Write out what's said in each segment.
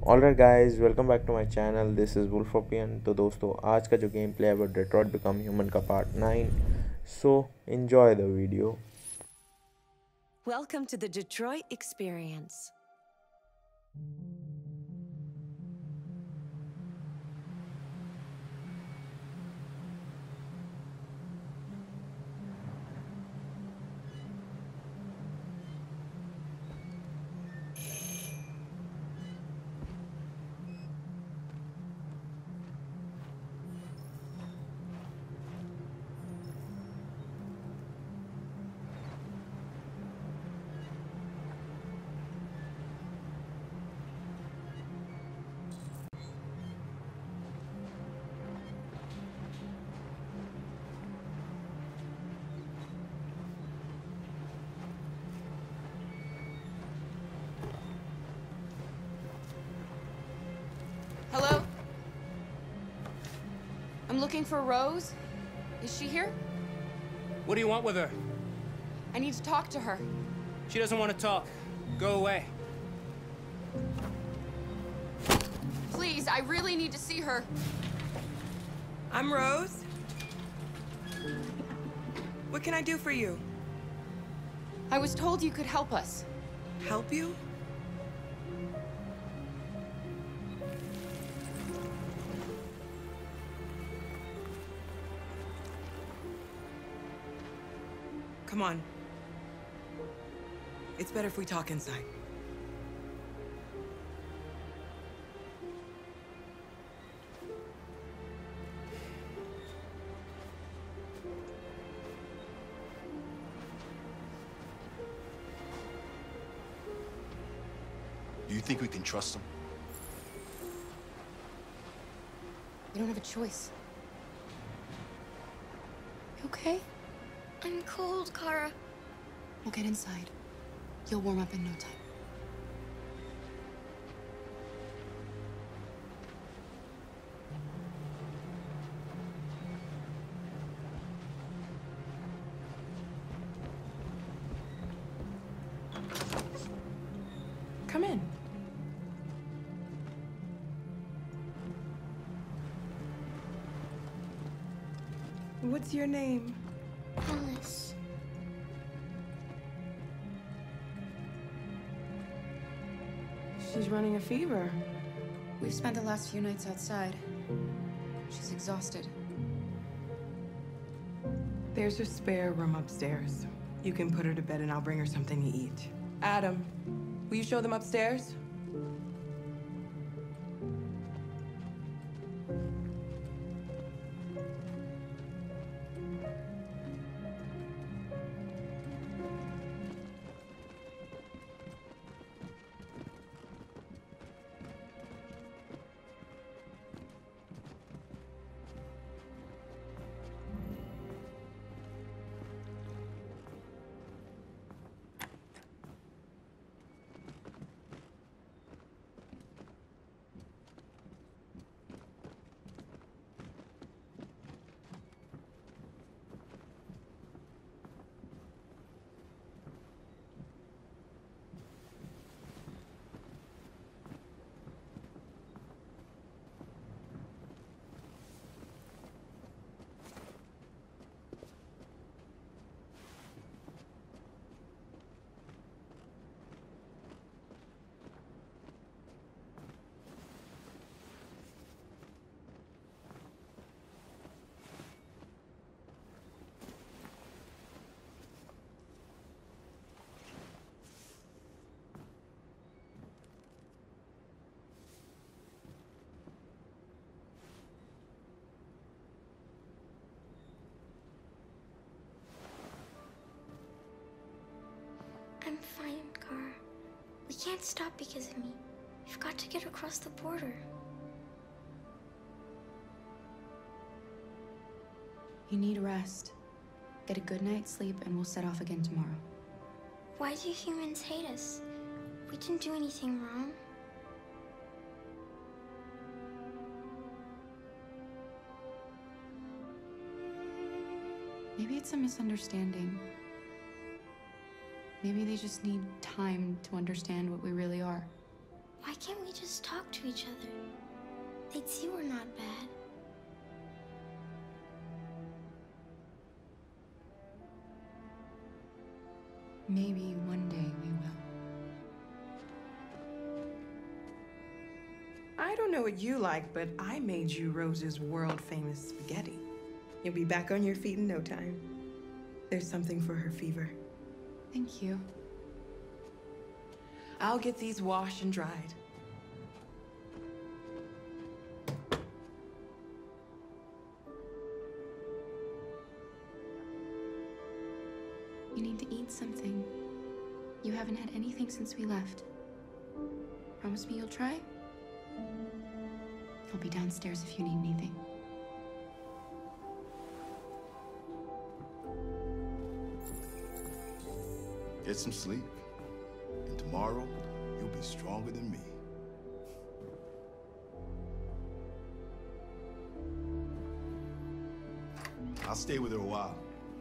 Alright guys, welcome back to my channel. This is Wolfopian. तो दोस्तों, आज का जो गेम प्ले है वो डेट्रॉयट बिकम ह्यूमन का part 9। So enjoy the video. Welcome to the Detroit experience. Hello? I'm looking for Rose. Is she here? What do you want with her? I need to talk to her. She doesn't want to talk. Go away. Please, I really need to see her. I'm Rose. What can I do for you? I was told you could help us. Help you? Come on. It's better if we talk inside. Do you think we can trust him? We don't have a choice. You okay? I'm cold, Kara. We'll get inside. You'll warm up in no time. Come in. What's your name? Alice. She's running a fever. We've spent the last few nights outside. She's exhausted. There's a spare room upstairs. You can put her to bed and I'll bring her something to eat. Adam, will you show them upstairs? I'm fine, Kara. We can't stop because of me. We've got to get across the border. You need rest. Get a good night's sleep and we'll set off again tomorrow. Why do humans hate us? We didn't do anything wrong. Maybe it's a misunderstanding. Maybe they just need time to understand what we really are. Why can't we just talk to each other? They'd see we're not bad. Maybe one day we will. I don't know what you like, but I made you Rose's world-famous spaghetti. You'll be back on your feet in no time. There's something for her fever. Thank you. I'll get these washed and dried. You need to eat something. You haven't had anything since we left. Promise me you'll try? I'll be downstairs if you need anything. Get some sleep. And tomorrow, you'll be stronger than me. I'll stay with her a while.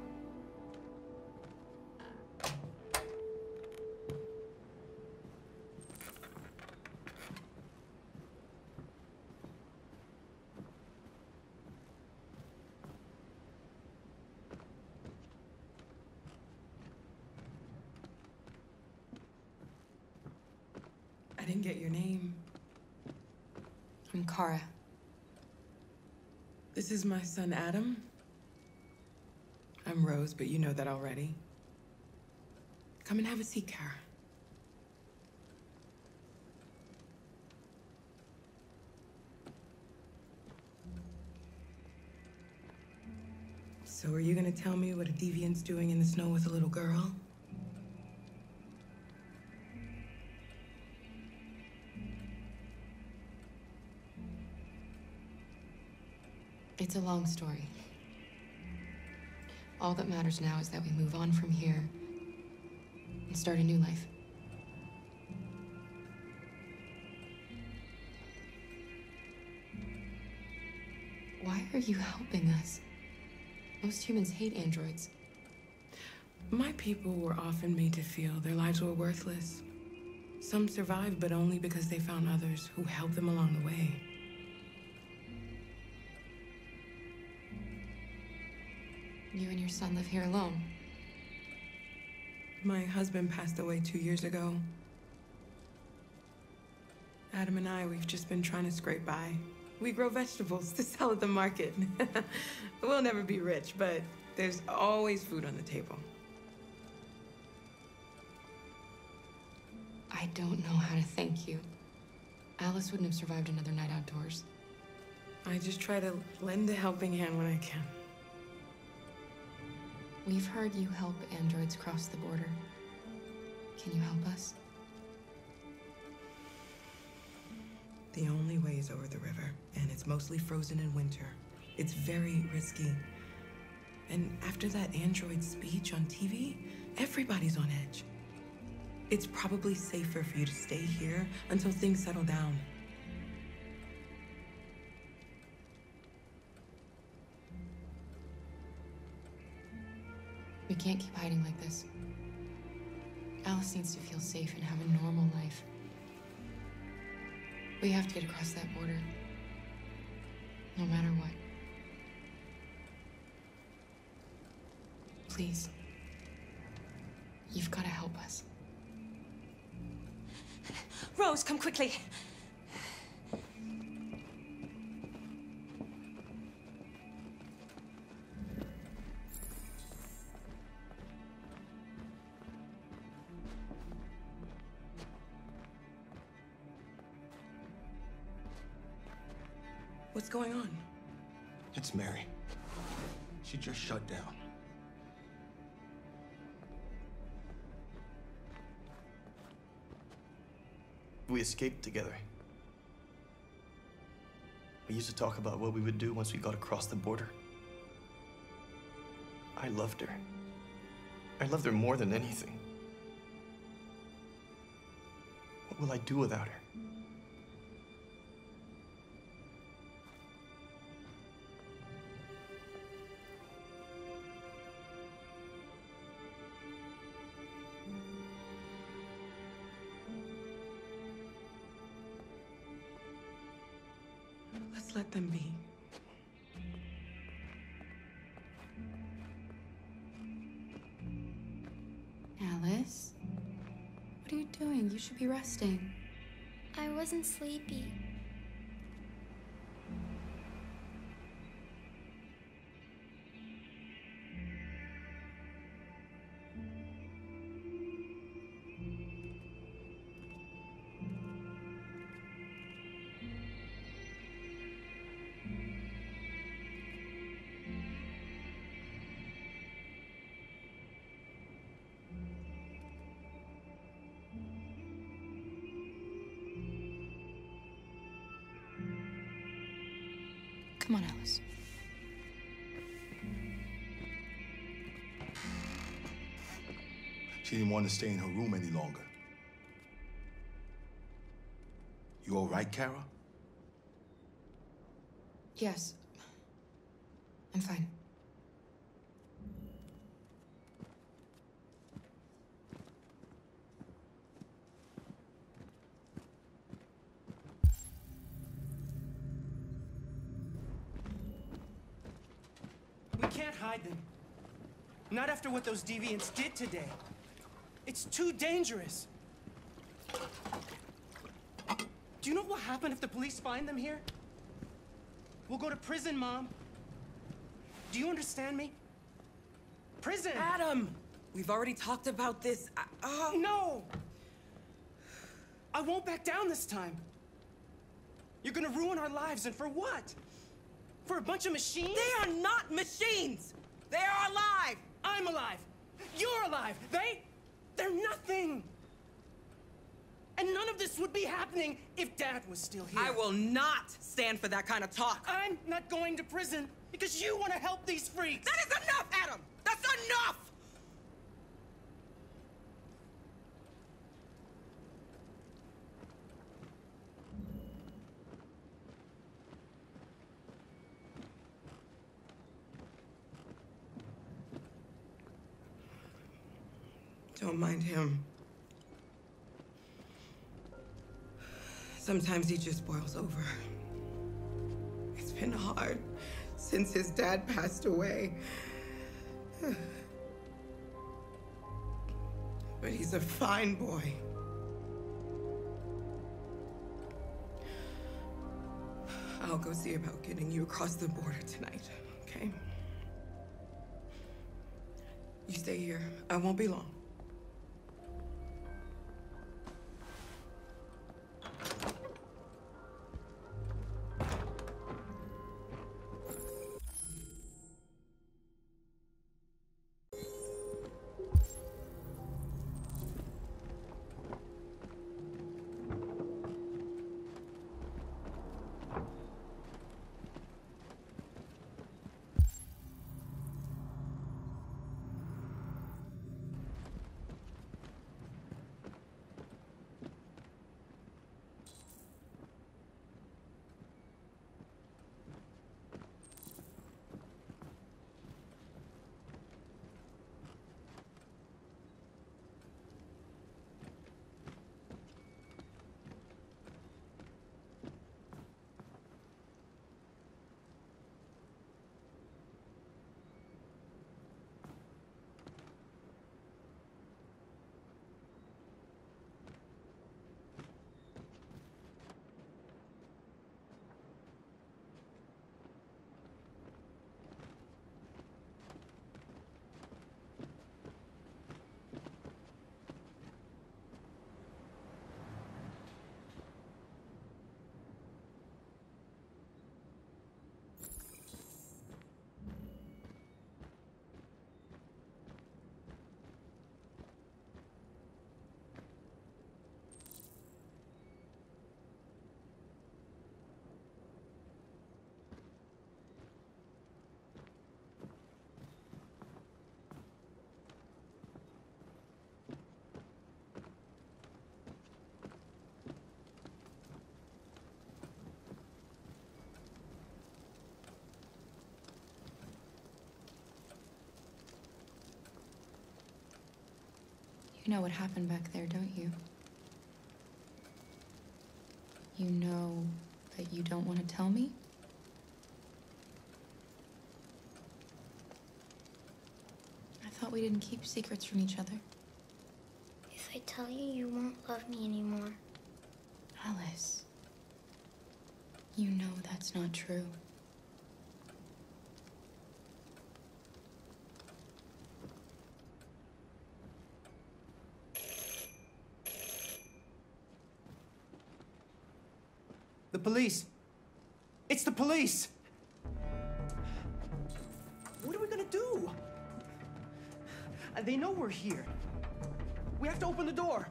I didn't get your name. I'm Kara. This is my son, Adam. I'm Rose, but you know that already. Come and have a seat, Kara. So are you gonna tell me what a deviant's doing in the snow with a little girl? It's a long story. All that matters now is that we move on from here and start a new life. Why are you helping us? Most humans hate androids. My people were often made to feel their lives were worthless. Some survived, but only because they found others who helped them along the way. You and your son live here alone. My husband passed away 2 years ago. Adam and I, we've just been trying to scrape by. We grow vegetables to sell at the market. We'll never be rich, but there's always food on the table. I don't know how to thank you. Alice wouldn't have survived another night outdoors. I just try to lend a helping hand when I can. We've heard you help androids cross the border. Can you help us? The only way is over the river, and it's mostly frozen in winter. It's very risky. And after that android speech on TV, everybody's on edge. It's probably safer for you to stay here until things settle down. We can't keep hiding like this. Alice needs to feel safe and have a normal life. We have to get across that border. No matter what. Please. You've got to help us. Rose, come quickly. What's going on? It's Mary. She just shut down. We escaped together. We used to talk about what we would do once we got across the border. I loved her. I loved her more than anything. What will I do without her? Just let them be. Alice? What are you doing? You should be resting. I wasn't sleepy. Come on, Alice. She didn't want to stay in her room any longer. You all right, Kara? Yes. I'm fine. We can't hide them. Not after what those deviants did today. It's too dangerous. Do you know what will happen if the police find them here? We'll go to prison, Mom. Do you understand me? Prison! Adam! We've already talked about this. No! I won't back down this time. You're gonna ruin our lives, and for what? For a bunch of machines? They are not machines! They are alive! I'm alive! You're alive! They're nothing! And none of this would be happening if Dad was still here. I will not stand for that kind of talk. I'm not going to prison because you want to help these freaks! That is enough, Adam! That's enough! Don't mind him. Sometimes he just boils over. It's been hard since his dad passed away. But he's a fine boy. I'll go see about getting you across the border tonight, okay? You stay here. I won't be long. You know what happened back there, don't you? You know that you don't want to tell me? thought we didn't keep secrets from each other. If I tell you, you won't love me anymore. Alice, you know that's not true. The police! It's the police! What are we gonna do? They know we're here. We have to open the door.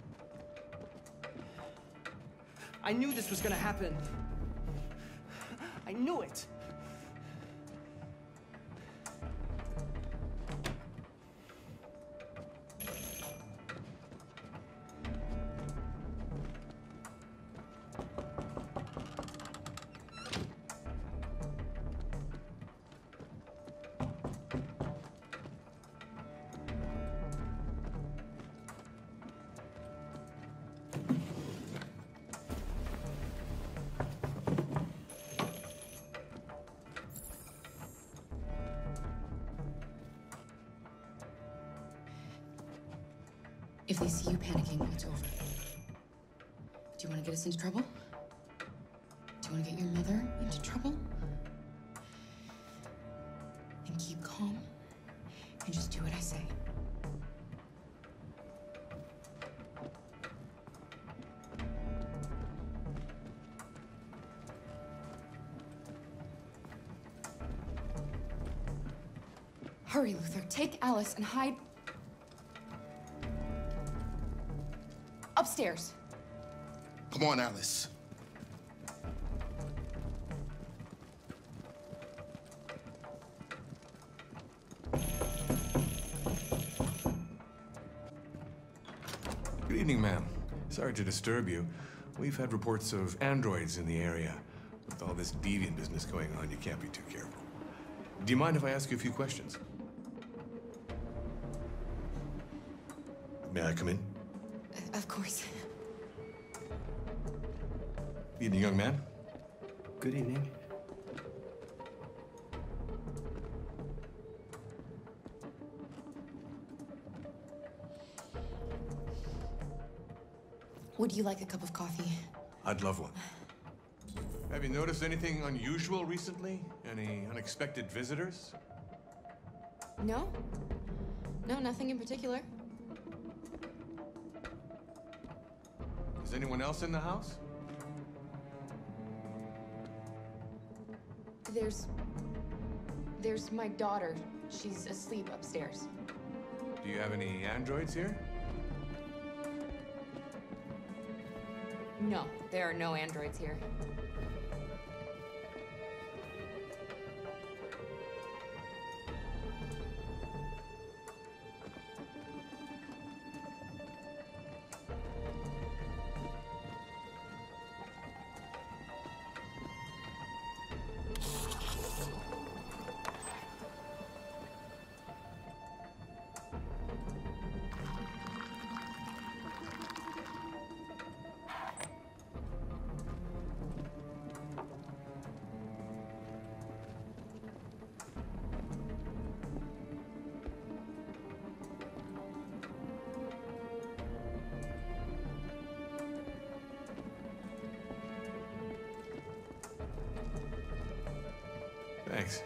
I knew this was gonna happen. I knew it. If they see you panicking, it's over. Do you want to get us into trouble? Do you want to get your mother into trouble? And keep calm and just do what I say. Hurry, Luther. Take Alice and hide upstairs. Come on, Alice. Good evening, ma'am. Sorry to disturb you. We've had reports of androids in the area. With all this deviant business going on, you can't be too careful. Do you mind if I ask you a few questions? May I come in? Of course. Evening, young man. Good evening. Would you like a cup of coffee? I'd love one. Have you noticed anything unusual recently? Any unexpected visitors? No? No, nothing in particular. Is anyone else in the house? There's my daughter. She's asleep upstairs. Do you have any androids here? No, there are no androids here. Thanks.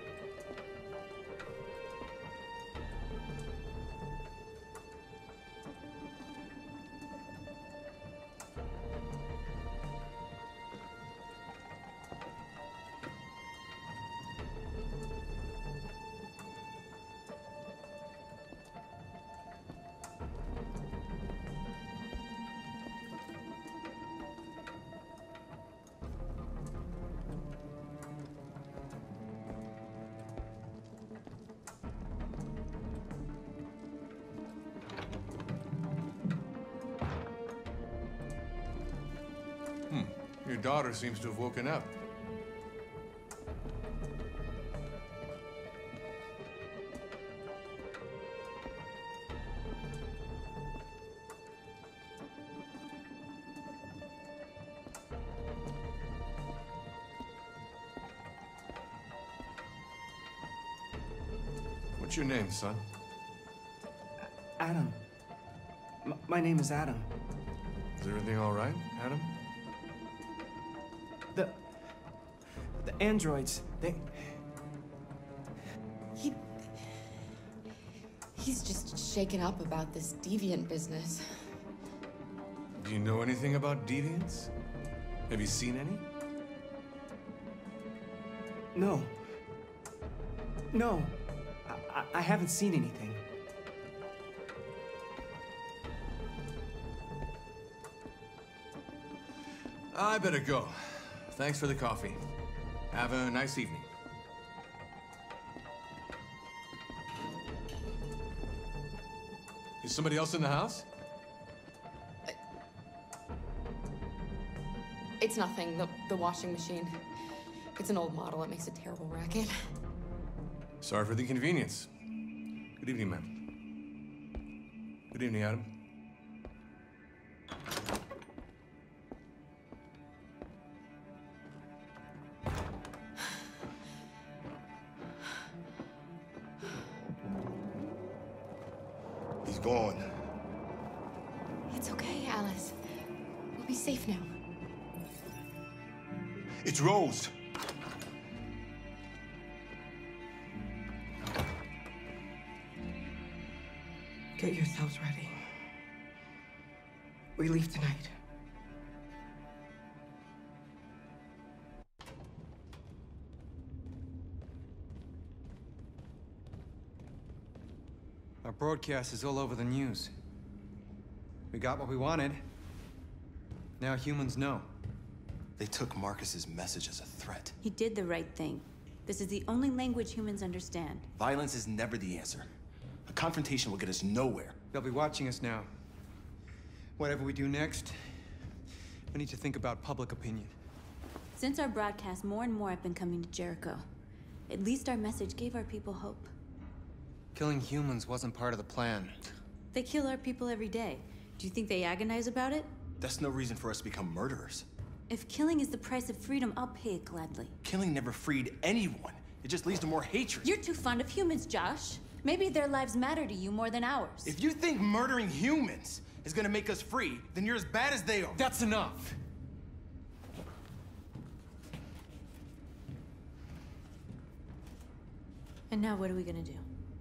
Your daughter seems to have woken up. What's your name, son? Adam. My name is Adam. Is everything all right, Adam? The androids, He's just shaken up about this deviant business. Do you know anything about deviants? Have you seen any? No. No. I haven't seen anything. I better go. Thanks for the coffee. Have a nice evening. Is somebody else in the house? It's nothing, the washing machine. It's an old model, it makes a terrible racket. Sorry for the inconvenience. Good evening, ma'am. Good evening, Adam. He's gone. It's okay, Alice. We'll be safe now. It's Rose. Get yourselves ready. We leave tonight. Our broadcast is all over the news. We got what we wanted. Now humans know. They took Markus's message as a threat. He did the right thing. This is the only language humans understand. Violence is never the answer. A confrontation will get us nowhere. They'll be watching us now. Whatever we do next, we need to think about public opinion. Since our broadcast, more and more have been coming to Jericho. At least our message gave our people hope. Killing humans wasn't part of the plan. They kill our people every day. Do you think they agonize about it? That's no reason for us to become murderers. If killing is the price of freedom, I'll pay it gladly. Killing never freed anyone. It just leads to more hatred. You're too fond of humans, Josh. Maybe their lives matter to you more than ours. If you think murdering humans is gonna make us free, then you're as bad as they are. That's enough. And now what are we gonna do?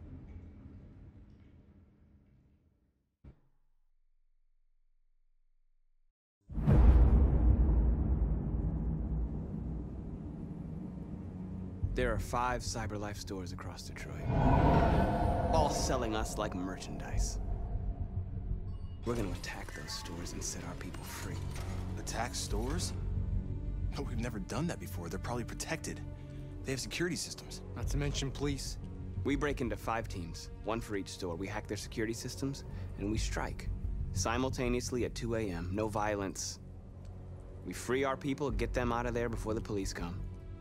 There are 5 CyberLife stores across Detroit, all selling us like merchandise. We're gonna attack those stores and set our people free. Attack stores? No, we've never done that before. They're probably protected. They have security systems. Not to mention police. We break into 5 teams, 1 for each store. We hack their security systems, and we strike. Simultaneously at 2 a.m., no violence. We free our people, get them out of there before the police come.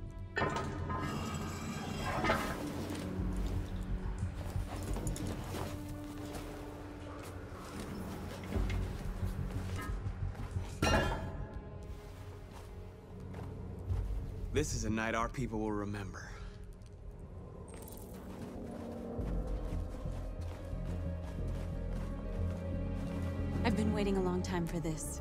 This is a night our people will remember. I've been waiting a long time for this.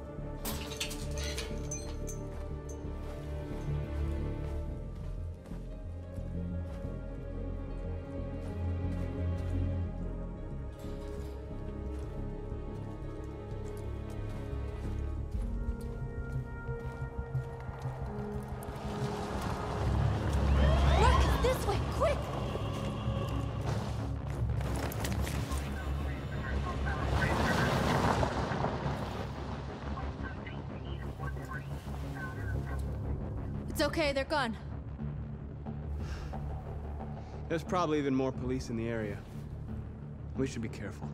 Okay, they're gone. There's probably even more police in the area. We should be careful.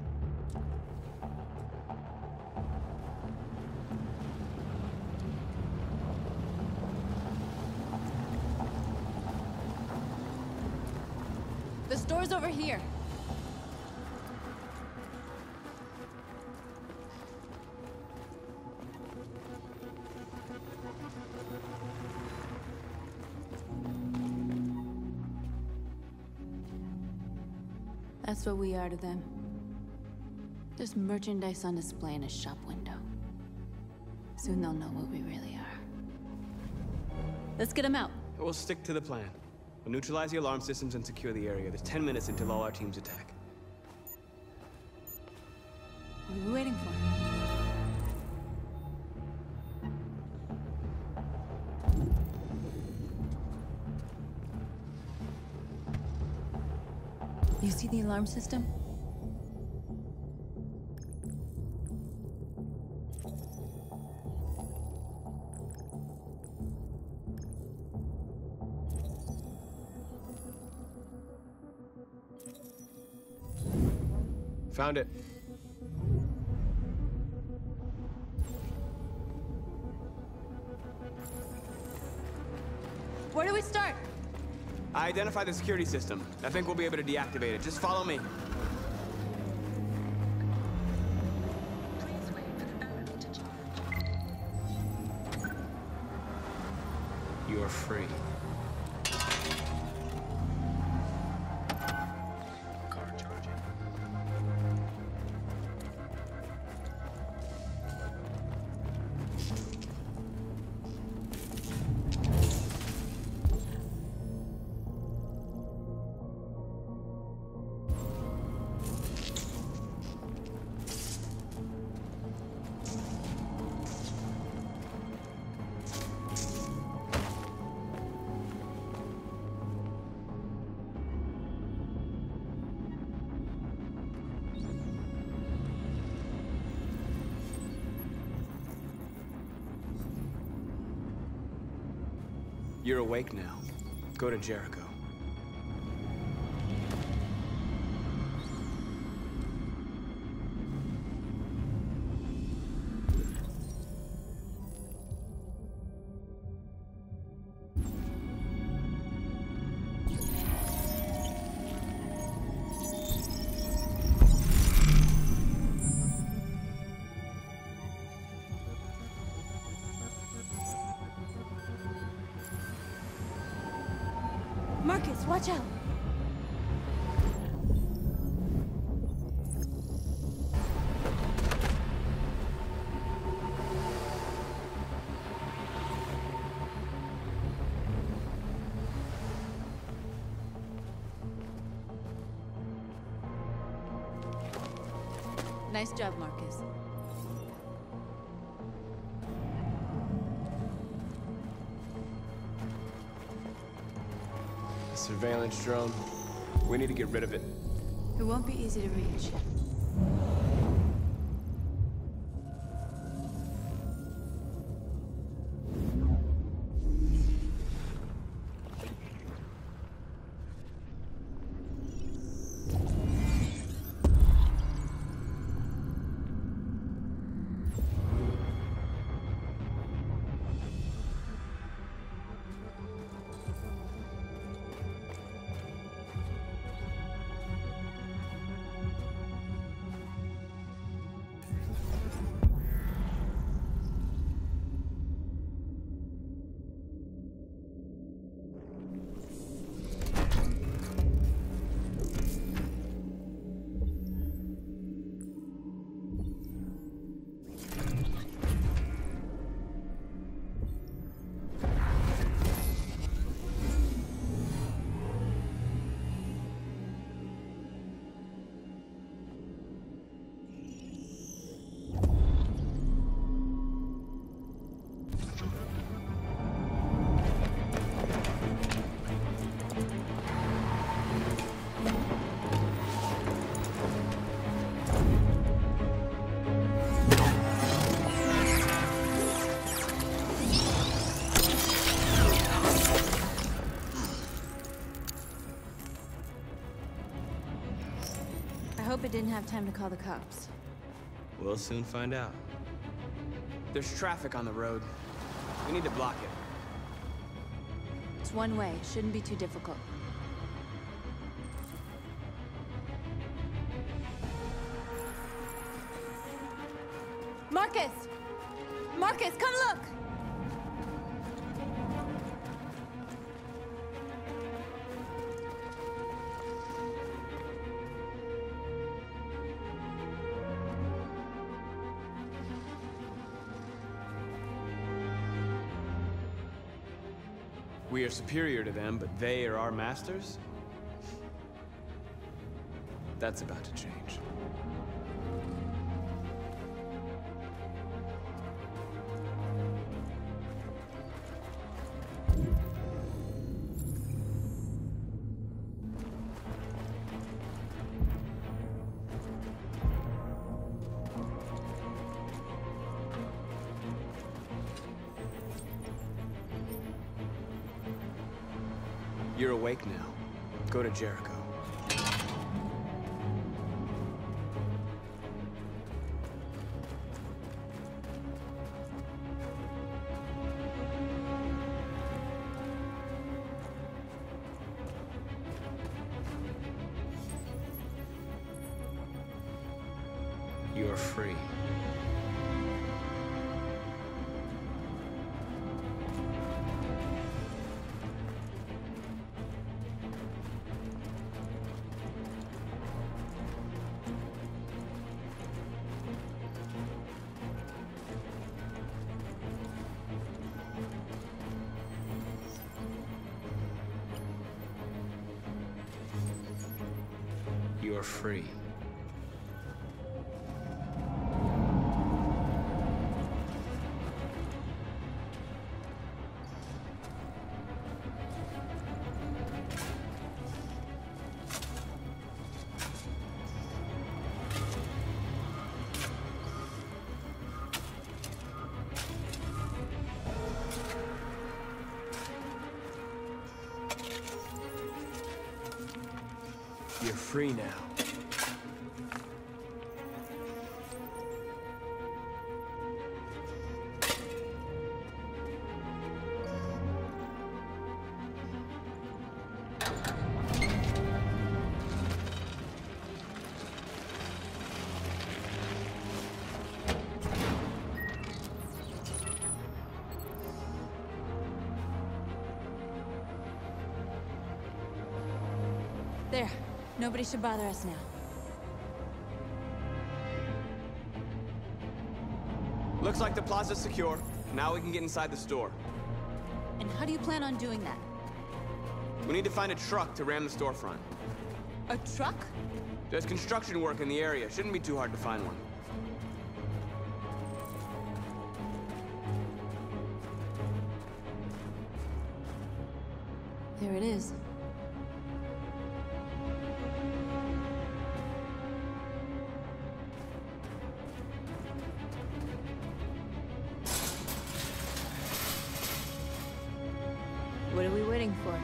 The store's over here. That's what we are to them. There's merchandise on display in a shop window. Soon they'll know what we really are. Let's get them out. We'll stick to the plan. We'll neutralize the alarm systems and secure the area. There's 10 minutes until all our teams attack. What are we waiting for? You see the alarm system? Found it. Where do we start? I identified the security system. I think we'll be able to deactivate it. Just follow me. You are free. You're awake now. Go to Jericho. Markus, watch out! Nice job, Markus. Surveillance drone. We need to get rid of it. It won't be easy to reach. I hope it didn't have time to call the cops. We'll soon find out. There's traffic on the road. We need to block it. It's one way. Shouldn't be too difficult. Markus! Markus, come look! We are superior to them, but they are our masters? That's about to change. You're awake now. Go to Jericho. You're free. You're free. You're free now. There. Nobody should bother us now. Looks like the plaza's secure. Now we can get inside the store. And how do you plan on doing that? We need to find a truck to ram the storefront. A truck? There's construction work in the area. Shouldn't be too hard to find one. There it is. What are we waiting for?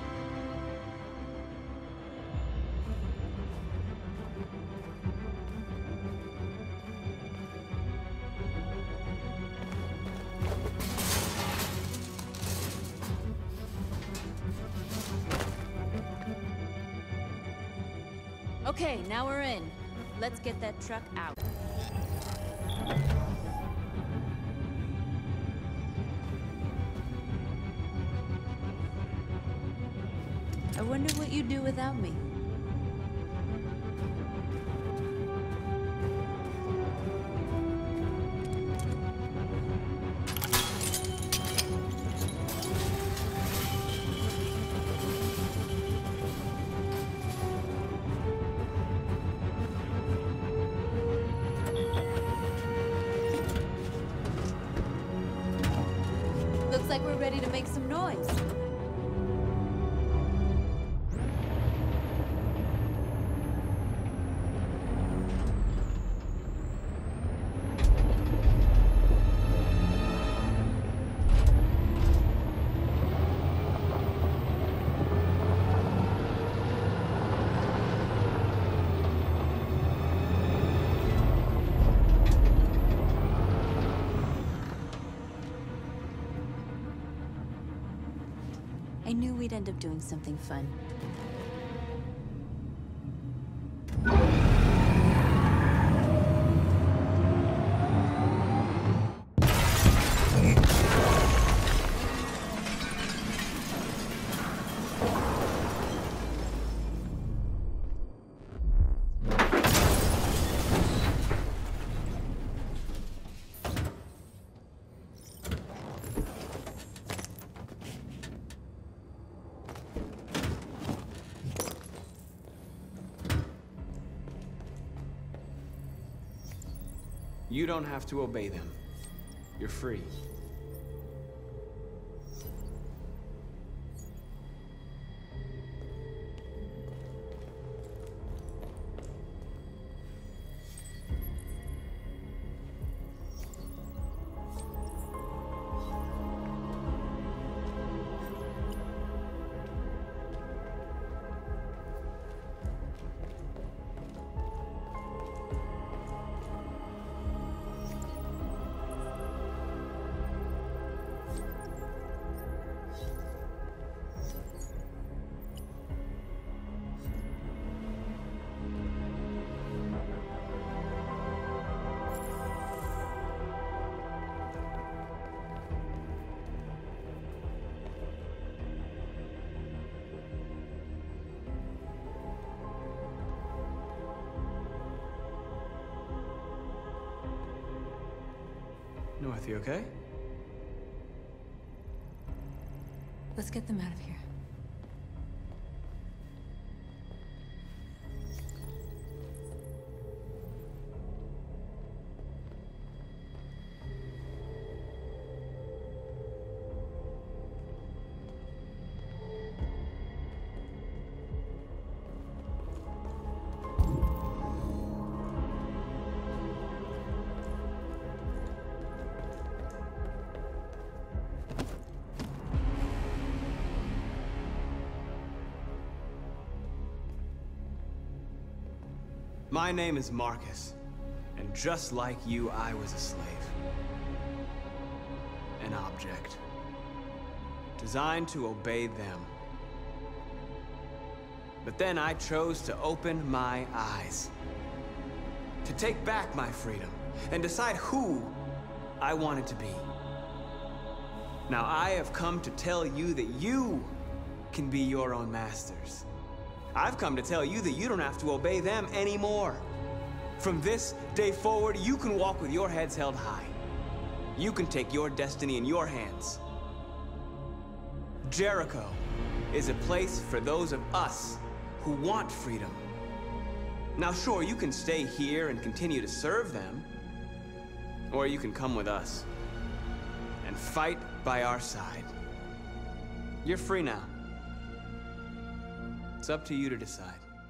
Okay, now we're in. Let's get that truck out. I wonder what you'd do without me. Looks like we're ready to make some noise. I knew we'd end up doing something fun. You don't have to obey them. You're free. North, you okay? Let's get them out of here. My name is Markus, and just like you, I was a slave. An object. Designed to obey them. But then I chose to open my eyes. To take back my freedom, and decide who I wanted to be. Now I have come to tell you that you can be your own masters. I've come to tell you that you don't have to obey them anymore. From this day forward, you can walk with your heads held high. You can take your destiny in your hands. Jericho is a place for those of us who want freedom. Now sure, you can stay here and continue to serve them, or you can come with us and fight by our side. You're free now. It's up to you to decide.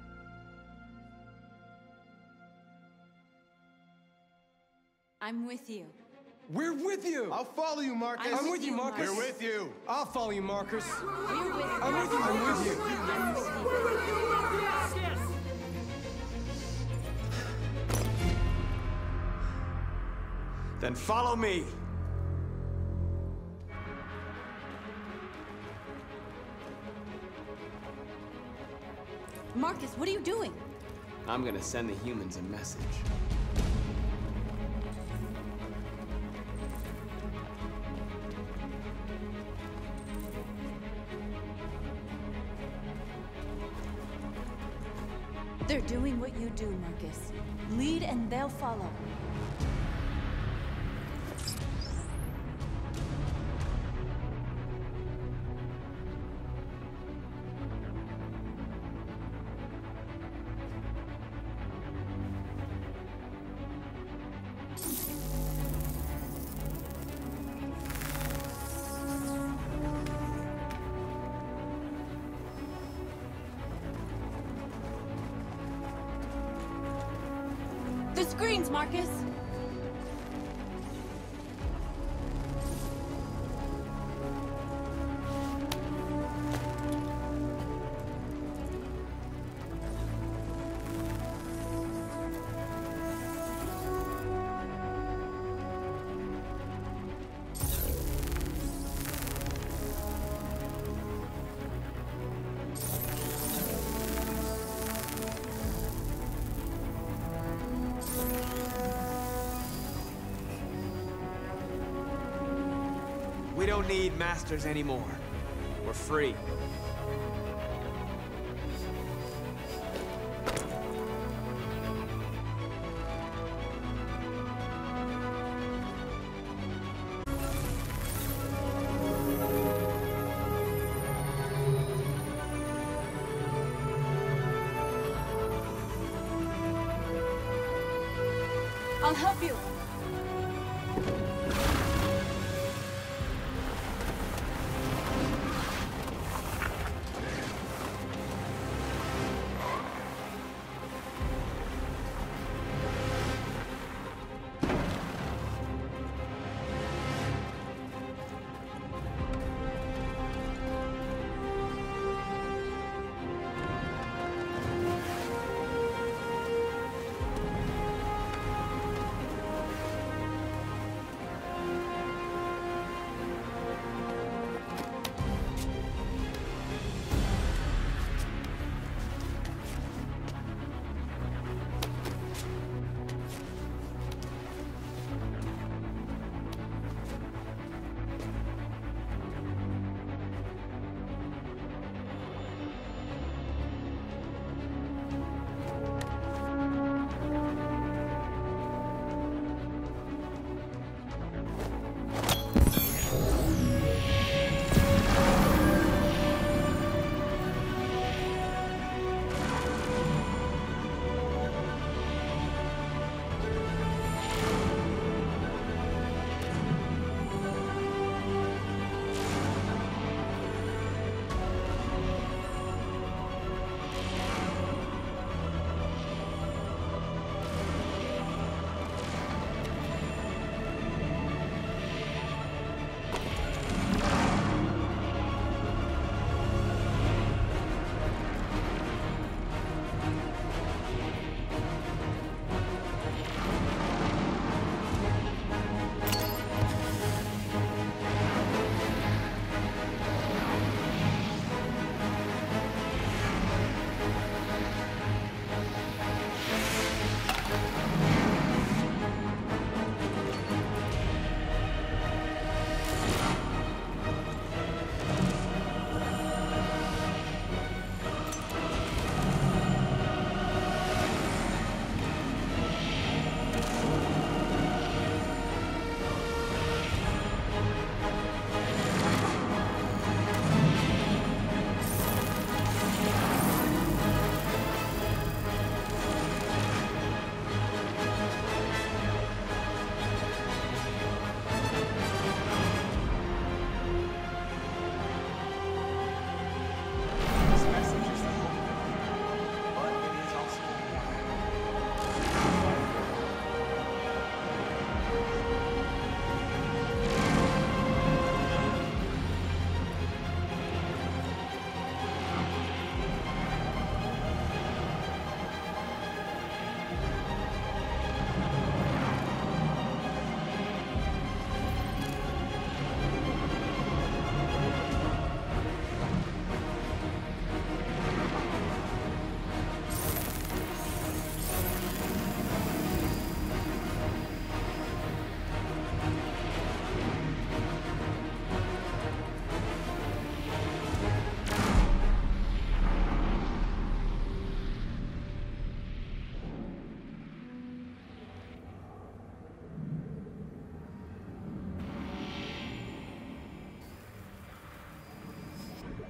I'm with you. We're with you! I'll follow you, Markus. I'm with you, Markus. We're with you. I'll follow you, Markus. We're with you. I'm with you, I'm with you. I'm with you. Then follow me. Markus, what are you doing? I'm gonna send the humans a message. They're doing what you do, Markus. Lead and they'll follow. The screens, Markus! We don't need masters anymore. We're free. I'll help you.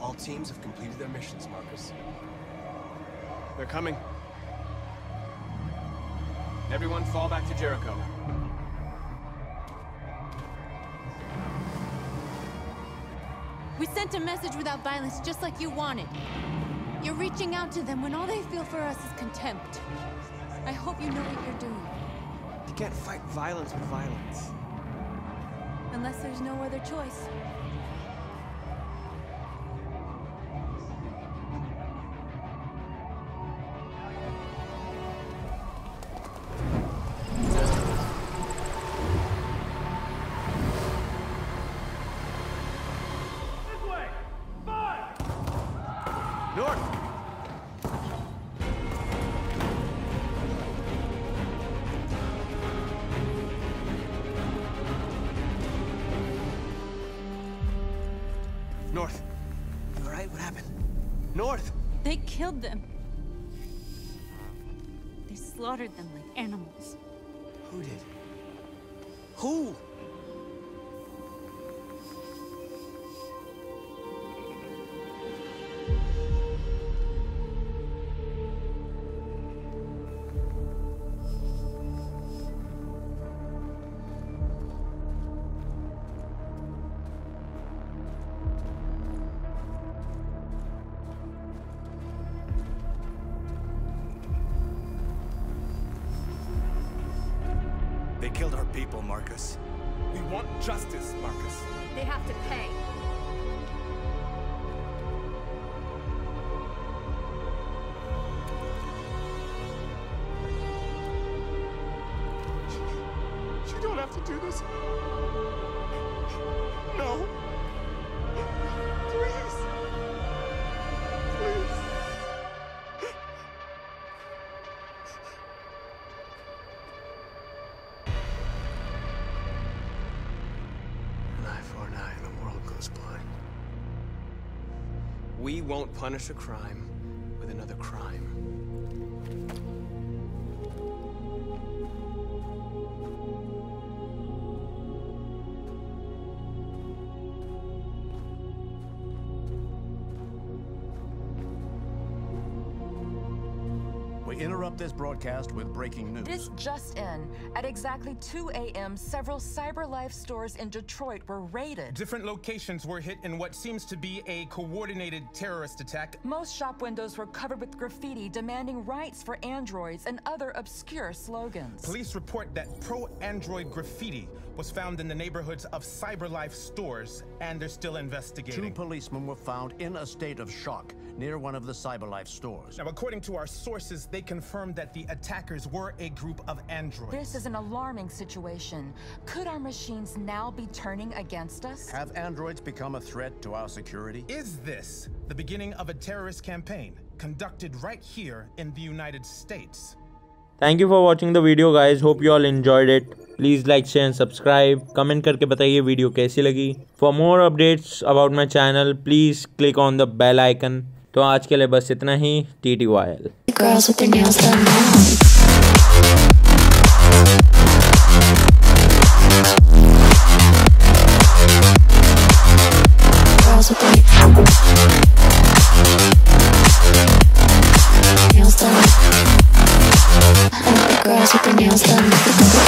All teams have completed their missions, Markus. They're coming. Everyone fall back to Jericho. We sent a message without violence, just like you wanted. You're reaching out to them when all they feel for us is contempt. I hope you know what you're doing. You can't fight violence with violence. Unless there's no other choice. North. You all right? What happened? North! They killed them. They slaughtered them like animals. Who did? Who? They killed our people, Markus. We want justice, Markus. They have to pay. You don't have to do this. No. Please. Please. We won't punish a crime with another crime. We interrupt this broadcast with breaking news. This just in. At exactly 2 a.m., several CyberLife stores in Detroit were raided. Different locations were hit in what seems to be a coordinated terrorist attack. Most shop windows were covered with graffiti demanding rights for androids and other obscure slogans. Police report that pro-android graffiti was found in the neighborhoods of CyberLife stores, and they're still investigating. 2 policemen were found in a state of shock near one of the CyberLife stores. Now, according to our sources, they confirmed that the attackers were a group of androids. This is an alarming situation. Could our machines now be turning against us? Have androids become a threat to our security? Is this the beginning of a terrorist campaign conducted right here in the United States? Thank you for watching the video guys. Hope you all enjoyed it. Please like, share and subscribe. Comment करके बताइए video कैसी लगी. For more updates about my channel, please click on the bell icon. तो आज के लिए बस इतना ही. TTYL. Girls with their nails done now. Girls with their nails done. Girls with their nails done.